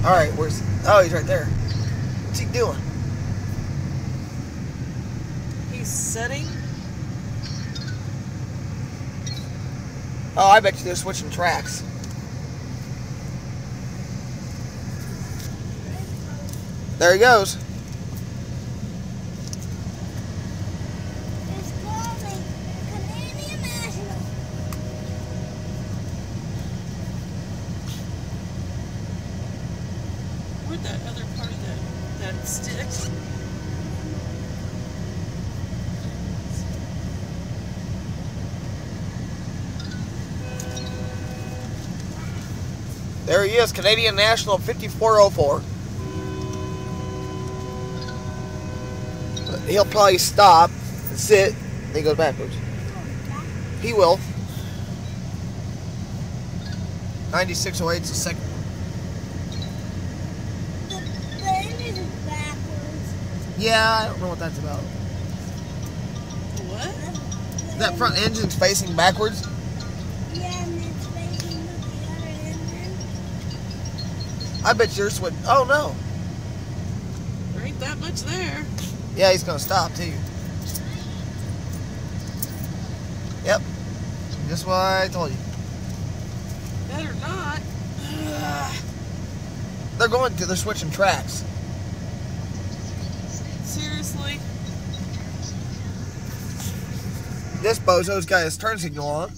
Alright, where's... Oh, he's right there. What's he doing? He's setting. Oh, I bet you they're switching tracks. There he goes. It's calling Canadian National. Where'd that other part of that stick? There he is, Canadian National 5404. He'll probably stop and sit, and then go backwards. He will. 9608 is the second one. The engine is backwards. Yeah, I don't know what that's about. What? That front engine's facing backwards. Yeah, and it's facing with the other engine. I bet you're switching. Oh no. There ain't that much there. Yeah, he's gonna stop too. Yep. Just what I told you. Better not. They're switching tracks. Seriously? This bozo's got his turn signal on.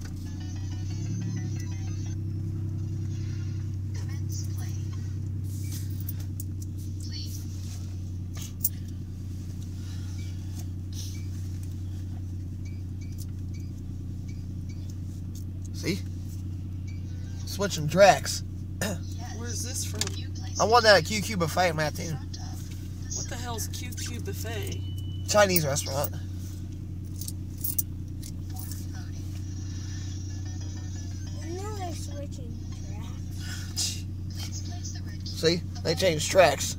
See? Switching tracks. Where's this from? I want that at QQ Buffet in Mattoon. What the hell's QQ Buffet? Chinese restaurant. Now they're switching tracks. See? They changed tracks.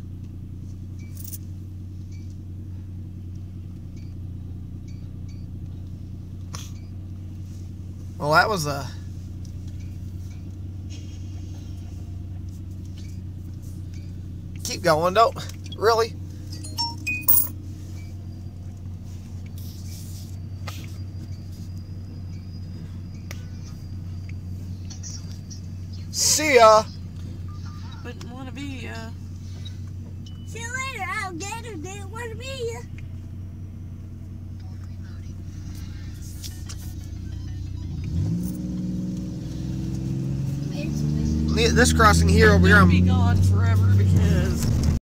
Well, that was a... Keep going, don't... Really? See ya! Wouldn't want to be, See you later, alligator. Didn't want to be you. This crossing here over here, be gone forever because